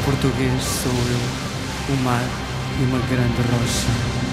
português sou eu, o mar e uma grande rocha.